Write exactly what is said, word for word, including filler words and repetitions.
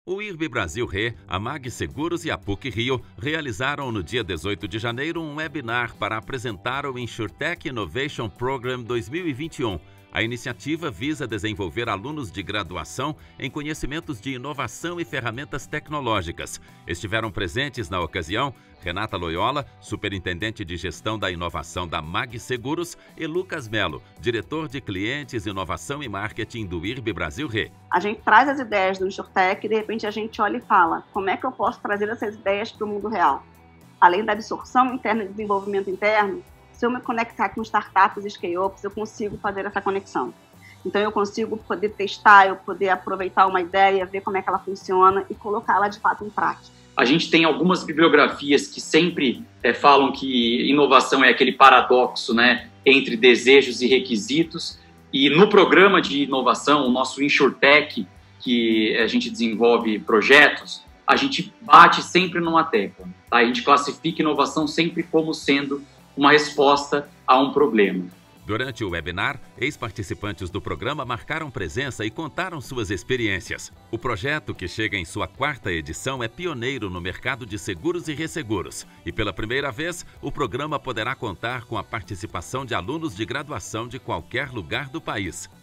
O I R B Brasil Re, a Mag Seguros e a PUC Rio realizaram no dia dezoito de janeiro um webinar para apresentar o InsurTech Innovation Program dois mil e vinte e um. A iniciativa visa desenvolver alunos de graduação em conhecimentos de inovação e ferramentas tecnológicas. Estiveram presentes na ocasião Renata Loyola, superintendente de gestão da inovação da Mag Seguros, e Lucas Melo, diretor de clientes, inovação e marketing do I R B Brasil Re. A gente traz as ideias do InsurTech e de repente a gente olha e fala, como é que eu posso trazer essas ideias para o mundo real? Além da absorção interna e desenvolvimento interno, se eu me conectar com startups e scale-ups, eu consigo fazer essa conexão. Então, eu consigo poder testar, eu poder aproveitar uma ideia, ver como é que ela funciona e colocá-la, de fato, em prática. A gente tem algumas bibliografias que sempre é, falam que inovação é aquele paradoxo, né, entre desejos e requisitos. E no programa de inovação, o nosso InsurTech, que a gente desenvolve projetos, a gente bate sempre numa tecla. Tá? A gente classifica inovação sempre como sendo uma resposta a um problema. Durante o webinar, ex-participantes do programa marcaram presença e contaram suas experiências. O projeto, que chega em sua quarta edição, é pioneiro no mercado de seguros e resseguros. E pela primeira vez, o programa poderá contar com a participação de alunos de graduação de qualquer lugar do país.